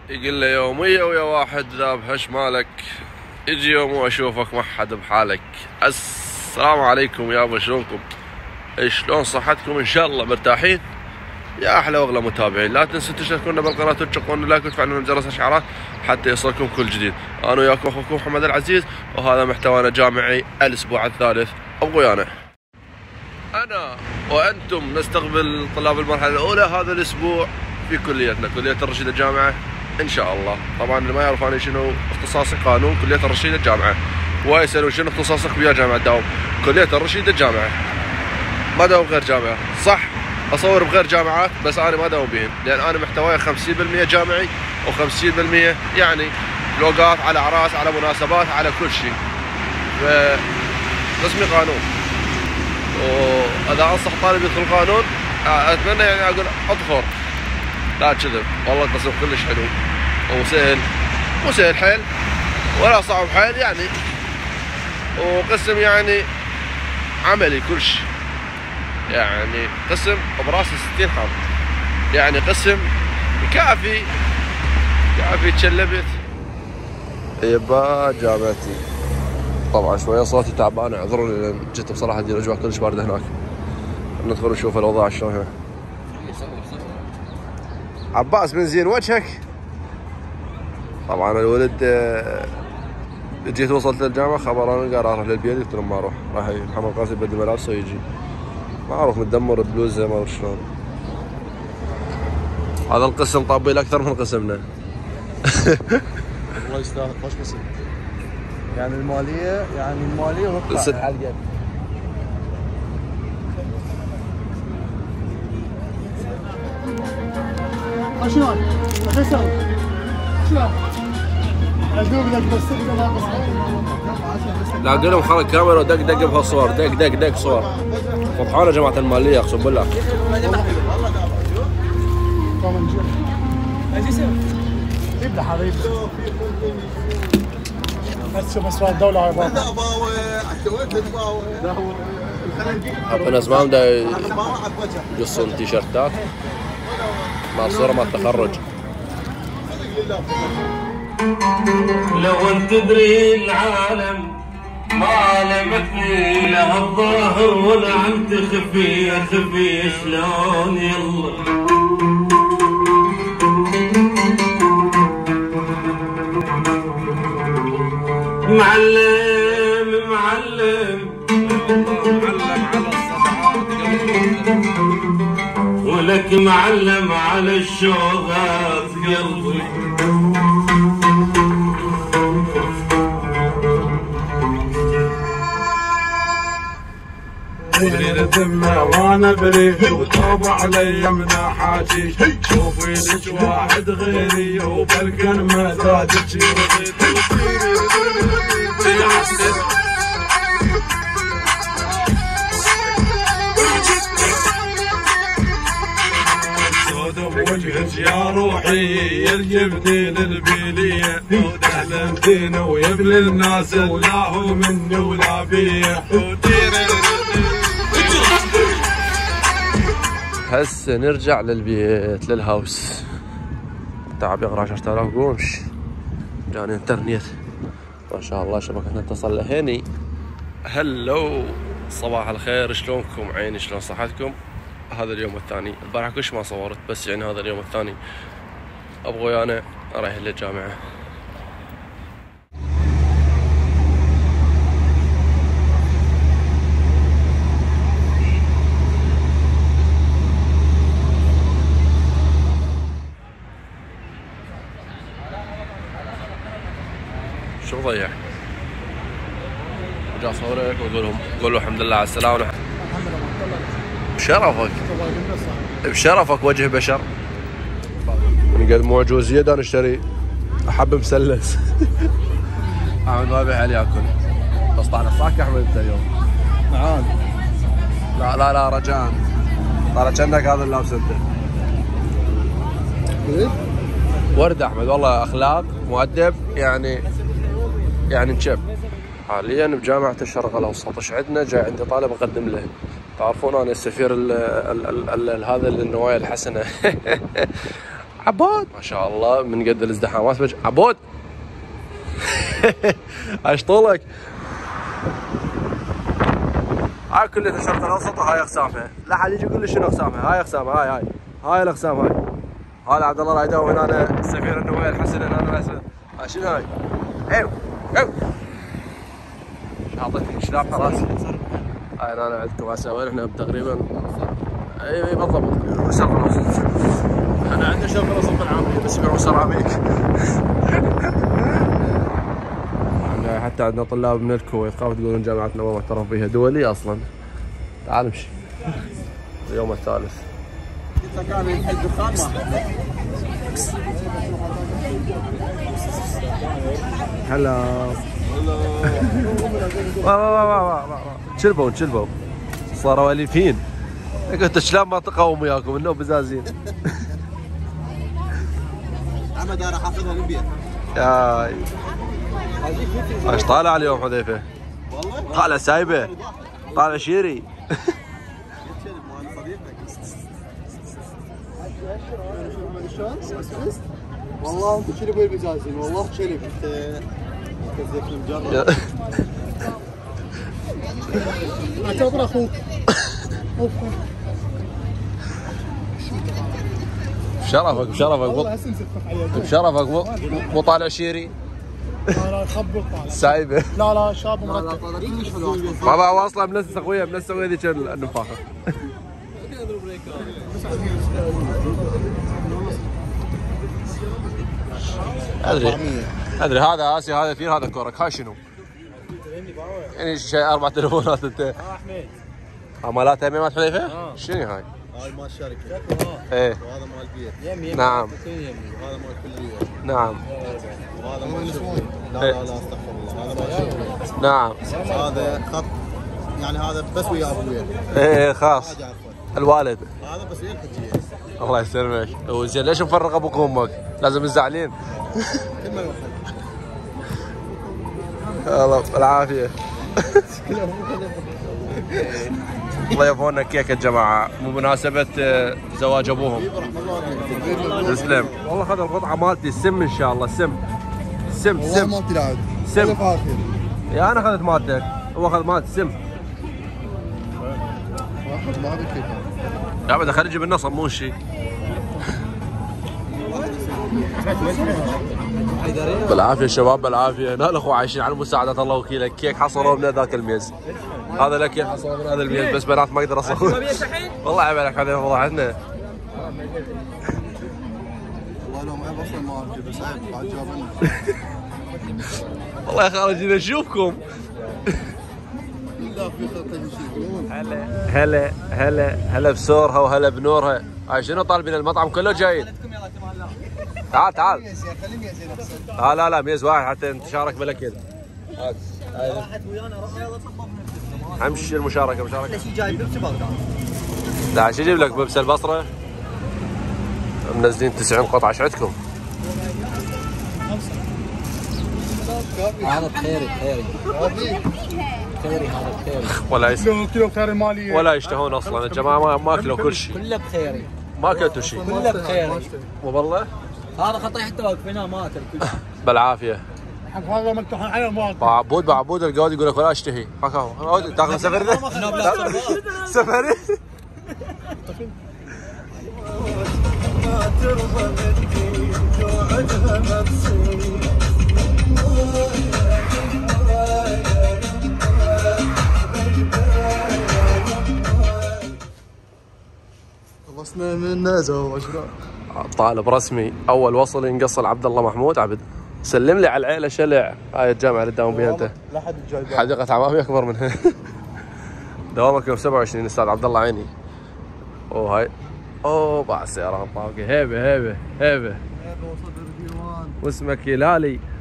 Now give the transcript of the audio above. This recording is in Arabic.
يقول له يومية ويا واحد ذاب هش مالك، يجي يوم واشوفك ما حد بحالك. السلام عليكم يابا، شلونكم؟ شلون صحتكم؟ ان شاء الله مرتاحين. يا احلى واغلى متابعين، لا تنسوا تشتركونا بالقناه وتشقون لايك وتفعلون جرس الاشعارات حتى يصلكم كل جديد. انا وياكم اخوكم محمد العزيز، وهذا محتوانا جامعي الاسبوع الثالث ابغيانا. انا وانتم نستقبل طلاب المرحله الاولى هذا الاسبوع في كليتنا، كليه الرشيد الجامعه ان شاء الله. طبعا اللي ما يعرف انا شنو اختصاصي قانون كليه الرشيد الجامعه، ويسالون شنو اختصاصك ويا جامعه داوم. كليه الرشيد الجامعه، ما داوم غير جامعه. صح اصور بغير جامعات بس انا ما داوم بهن، لان انا محتواي 50% جامعي و50% يعني لوقات على اعراس على مناسبات على كل شيء. قسمي قانون، واذا انصح طالب يدخل قانون اتمنى يعني اقول اطفر، لا كذب والله القسم كلش حلو وسهل، مو سهل حيل ولا صعب حيل يعني، وقسم يعني عملي كل شيء، يعني قسم براس 60 خط، يعني قسم كافي تشلبت. يبا جامعتي طبعا شويه صوتي تعبان، اعذروني لان جيت بصراحه هذه الاجواء كلش بارده هناك. ندخل نشوف الاوضاع شلون هنا. عباس من زين وجهك. طبعا الولد جيت وصلت للجامعه خبر انا قال اروح للبيت، قلت له ما اروح، راح محمد قاسم يبدل ملابسه ويجي، ما اعرف متدمر بلوزه ما اعرف شلون. هذا القسم طابيل اكثر من قسمنا. والله يستاهل، خوش قسم. يعني الماليه وقطع على القلب. شلون؟ شلون؟ لا قل لهم خلق كاميرا ودق بهالصور، دق صور. فضحونا يا جماعه الماليه اقسم بالله. يبدا حبيبي. بس شوف اسوار الدوله يا بابا. في ناس ما دا يقصون تيشيرتات مع صورة مع التخرج. لو انت تدري العالم ما علمتني له الظاهر ولا انت خفي شلون يلا معلم على الصدعات ولك معلم على الشوغات قلبي. بريد الذمة وانا بريد وطاب علي من حاجيش، شوفي لك واحد غيري وبالكلمة زادت يرضي. وجهك يا روحي يجبني للبيلية، ودهلنتين ويبلي الناس ولا هو مني ولا بيه. هسه نرجع للبيت للهاوس. تعب يقرا 10000 قرش، جاني انترنت ما شاء الله، شبكتنا اتصل لهني. هلو صباح الخير، شلونكم عيني؟ شلون صحتكم؟ هذا اليوم الثاني، البارحة كلش ما صورت بس يعني هذا اليوم الثاني ابغى انا رايح للجامعة. شو ضيع؟ جا صورك وقول له الحمد لله على السلامة. بشرفك بشرفك وجه بشر. من قد موجود زيادة انا اشتري حب مسلس. احمد ما بيح علي ياكل بس طالع صاك احمد انت اليوم. معان لا رجاء طالع كأنك هذا اللي لابس انت. ورد احمد والله اخلاق مؤدب يعني نشب. حاليا بجامعة الشرق الاوسط. ايش عندنا؟ جاي عندي طالب اقدم له، تعرفون انا السفير هذا النوايا الحسنة. عبود ما شاء الله من قد الازدحامات عبود ايش طولك؟ هاي كلها الشرق الاوسط وهاي اقسامها، لا حد يجي يقول لي شنو اقسامها، هاي اقسامها هاي الاقسام هاي. هذا عبد الله راح يداوم هنا السفير النووي الحسن هنا الاسد. هاي شنو هاي؟ ايوه اعطيتك شلاب راسي. هاي انا عندكم هسه وين احنا تقريبا اي بالضبط الشرق الاوسط. احنا عندنا الشرق الاوسط بالعاميه بس يبيعون سيراميك. حتى عندنا طلاب من الكويت خاف تقولون جامعتنا ما معترف فيها دولي اصلا. تعال امشي. اليوم الثالث. هلا تشلبوا صاروا اليفين. قلت شلون ما تقاوم وياكم انه بزازين. محمد انا حافظها للبيت. ياي ايش طالع اليوم حذيفه؟ والله طالع سايبه طالع شيري. والله انت شلب البزازين والله شلب انت زيك المجرد. اعتبر اخوك. بشرفك مو طالع شيري. لا خبط طالع سايبه. لا شاب مرتب. بابا هو اصلا منسق اخويا منسق ذيك النفاخه. ادري هذا اسي هذا فيل هذا كورك. هاي شنو؟ يعني شيء 4 تليفونات انت. مالات مالت حذيفه؟ شنو هاي؟ هاي مال الشركه. ايه وهذا مال البيت. نعم. وهذا مال كليه. نعم. وهذا مال شغل. لا استغفر الله هذا مال شغل. نعم. هذا خط يعني هذا بس ويا ابويا. ايه خاص. الوالد. هذا بس ويا الحجيه. الله يسلمك. وزين ليش مفرق ابوك وامك؟ لازم تزعلين. كل ما يوحد. الله بالعافيه. الله يبغونا كيك يا جماعه بمناسبه زواج ابوهم. تسلم. والله خذ القطعه مالتي السم ان شاء الله. سم والله ما تلعب. سم. يا انا اخذت مالتك هو اخذ مالتي سم. واحد ما بكيف. لا بدي خرجي بالنصب مو شيء. بالعافيه شباب بالعافيه. هنا الاخوه عايشين على مساعدة الله وكيلك. كيك حصلوا من ذاك الميز. هذا لك كيك حصلوا من هذا الميز بس بنات ما اقدر اصور. والله عيب هذا والله عندنا. والله لو معي اصلا ما ارجع بس عيب بعد جابنا. والله يا خالد جينا نشوفكم. لا في خطه يشوفون. هلا بسورها وهلا بنورها. هاي شنو طالبين المطعم كله جايين. تعال خليني يا زين احسن. لا ميز واحد حتى نتشارك بالاكل. هات واحد ويانا روح يلا تفضل. امشي المشاركه ليش جاي بيبسي بغداد؟ لا ايش اجيب لك بيبسي البصره؟ منزلين 90 قطعه ايش عندكم؟ هذا بخيري هذا بخيري ولا كيلو خير الماليه ولا يشتهون اصلا الجماعه ما اكلوا كل شيء. كله بخيري. ما اكلتوا شيء. كله بخيري. مو والله؟ هذا خطي حتى واقف هنا ما اكل كل شيء. بالعافيه. هذا مفتوح على ما بعبود القاضي يقول لك ولا اشتهي. تاخذ سفر ذا؟ سفري؟ خلصنا من زواجنا. طالب رسمي اول وصل ينقص عبد الله محمود عبد. سلم لي على العيله شلع. هاي الجامعه اللي تداوم بيها انت. لا حد جاي. حديقه عمامي اكبر منها. دوامك يوم 27 استاذ عبد الله عيني. وهاي بعد السياره طاقه. هيبه وصل الديوان. واسمك هلالي.